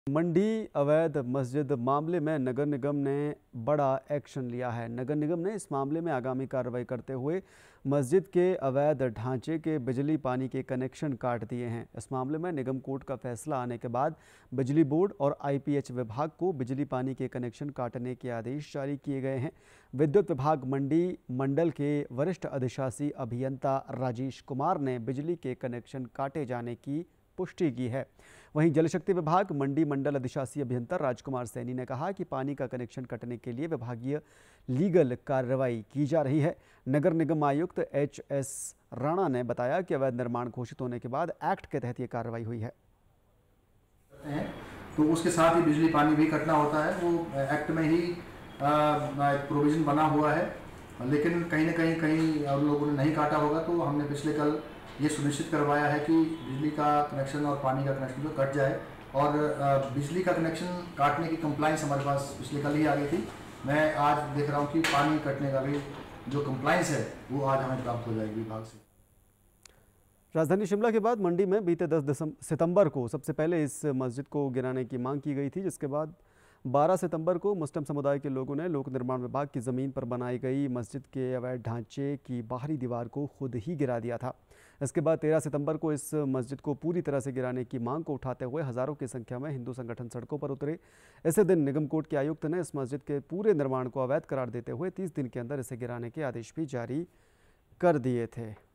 मंडी अवैध मस्जिद मामले में नगर निगम ने बड़ा एक्शन लिया है। नगर निगम ने इस मामले में आगामी कार्रवाई करते हुए मस्जिद के अवैध ढांचे के बिजली पानी के कनेक्शन काट दिए हैं। इस मामले में निगम कोर्ट का फैसला आने के बाद बिजली बोर्ड और आईपीएच विभाग को बिजली पानी के कनेक्शन काटने के आदेश जारी किए गए हैं। विद्युत विभाग मंडी मंडल के वरिष्ठ अधिशासी अभियंता राजेश कुमार ने बिजली के कनेक्शन काटे जाने की पुष्टि की है। वहीं जल शक्ति विभाग मंडी मंडल अधिशासी अभियंता राजकुमार सैनी ने कहा कि पानी का कनेक्शन कटने के लिए विभागीय लीगल कार्रवाई की जा रही है। नगर निगम आयुक्त एच.एस. राणा ने बताया कि अवैध निर्माण घोषित होने के बाद एक्ट के तहत ये कार्रवाई हुई है। तो उसके साथ ही बिजली पानी भी कटना होता है, वो एक्ट में ही प्रोविजन बना हुआ है, लेकिन कहीं ना कहीं और लोगों ने नहीं काटा होगा। तो हमने पिछले कल ये सुनिश्चित करवाया है कि बिजली का कनेक्शन और पानी का कनेक्शन जो कट जाए, और बिजली का कनेक्शन काटने की कंप्लाइंस हमारे पास पिछले कल ही आ गई थी। मैं आज देख रहा हूँ कि पानी कटने का भी जो कंप्लाइंस है वो आज हमें प्राप्त हो जाएगी विभाग से। राजधानी शिमला के बाद मंडी में बीते 10 सितंबर को सबसे पहले इस मस्जिद को गिराने की मांग की गई थी, जिसके बाद 12 सितंबर को मुस्लिम समुदाय के लोगों ने लोक निर्माण विभाग की ज़मीन पर बनाई गई मस्जिद के अवैध ढांचे की बाहरी दीवार को खुद ही गिरा दिया था। इसके बाद 13 सितंबर को इस मस्जिद को पूरी तरह से गिराने की मांग को उठाते हुए हज़ारों की संख्या में हिंदू संगठन सड़कों पर उतरे। इसी दिन निगम कोर्ट के आयुक्त ने इस मस्जिद के पूरे निर्माण को अवैध करार देते हुए 30 दिन के अंदर इसे गिराने के आदेश भी जारी कर दिए थे।